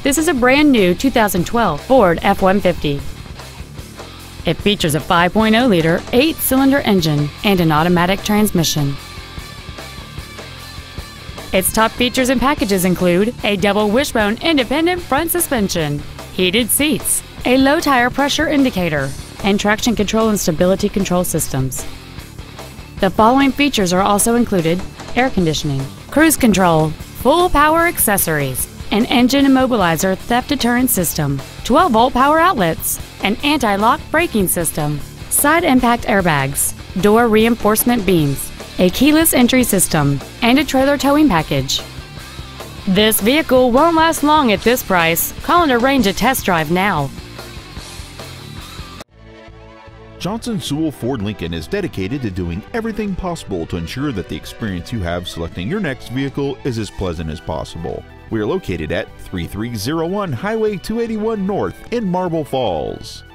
This is a brand new 2012 Ford F-150. It features a 5.0-liter 8-cylinder engine and an automatic transmission. Its top features and packages include a double wishbone independent front suspension, heated seats, a low tire pressure indicator, and traction control and stability control systems. The following features are also included: air conditioning, cruise control, full power accessories, an engine immobilizer theft deterrent system, 12-volt power outlets, an anti-lock braking system, side impact airbags, door reinforcement beams, a keyless entry system, and a trailer towing package. This vehicle won't last long at this price. Call and arrange a test drive now. Johnson Sewell Ford Lincoln is dedicated to doing everything possible to ensure that the experience you have selecting your next vehicle is as pleasant as possible. We are located at 3301 Highway 281 North in Marble Falls.